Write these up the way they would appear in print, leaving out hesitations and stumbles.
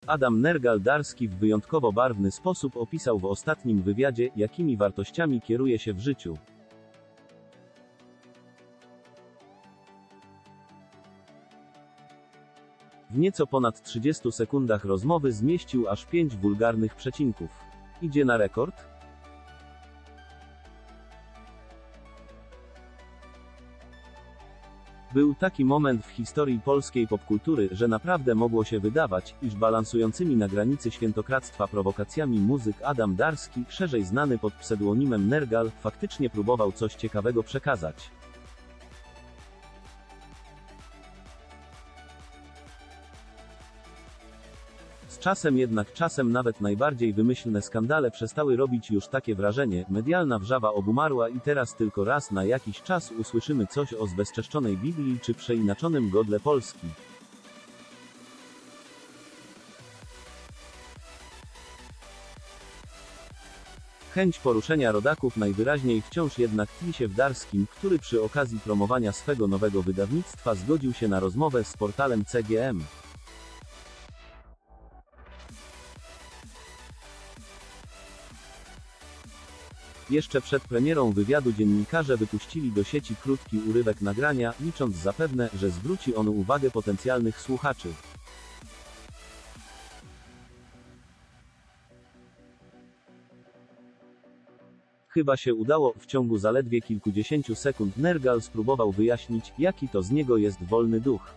Adam Nergal-Darski w wyjątkowo barwny sposób opisał w ostatnim wywiadzie, jakimi wartościami kieruje się w życiu. W nieco ponad 30 sekundach rozmowy zmieścił aż 5 wulgarnych przecinków. Idzie na rekord? Był taki moment w historii polskiej popkultury, że naprawdę mogło się wydawać, iż balansującymi na granicy świętokradztwa prowokacjami muzyk Adam Darski, szerzej znany pod pseudonimem Nergal, faktycznie próbował coś ciekawego przekazać. Z czasem jednak nawet najbardziej wymyślne skandale przestały robić już takie wrażenie, medialna wrzawa obumarła i teraz tylko raz na jakiś czas usłyszymy coś o zbezczeszczonej Biblii czy przeinaczonym godle Polski. Chęć poruszenia rodaków najwyraźniej wciąż jednak tkwi się w Darskim, który przy okazji promowania swego nowego wydawnictwa zgodził się na rozmowę z portalem CGM. Jeszcze przed premierą wywiadu dziennikarze wypuścili do sieci krótki urywek nagrania, licząc zapewne, że zwróci on uwagę potencjalnych słuchaczy. Chyba się udało, w ciągu zaledwie kilkudziesięciu sekund Nergal spróbował wyjaśnić, jaki to z niego jest wolny duch.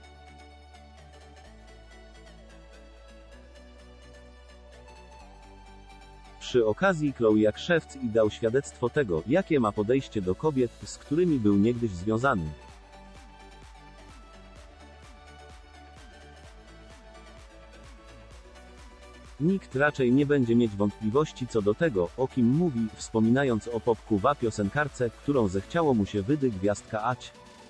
Przy okazji klął jak szewc i dał świadectwo tego, jakie ma podejście do kobiet, z którymi był niegdyś związany. Nikt raczej nie będzie mieć wątpliwości co do tego, o kim mówi, wspominając o Popkuwa piosenkarce, którą zechciało mu się gwiazdka Ać.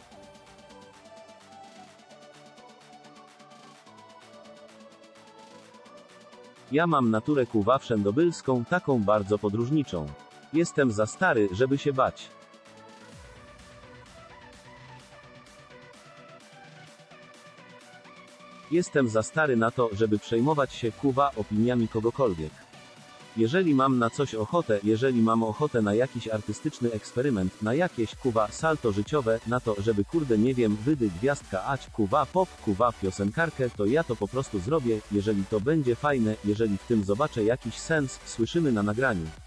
Ja mam naturę kuwa wszędobylską, taką bardzo podróżniczą. Jestem za stary, żeby się bać. Jestem za stary na to, żeby przejmować się, kuwa, opiniami kogokolwiek. Jeżeli mam na coś ochotę, jeżeli mam ochotę na jakiś artystyczny eksperyment, na jakieś, kuwa, salto życiowe, na to, żeby nie wiem, gwiazdka Ać, kuwa, pop, kuwa, piosenkarkę, to ja to po prostu zrobię, jeżeli to będzie fajne, jeżeli w tym zobaczę jakiś sens, słyszymy na nagraniu.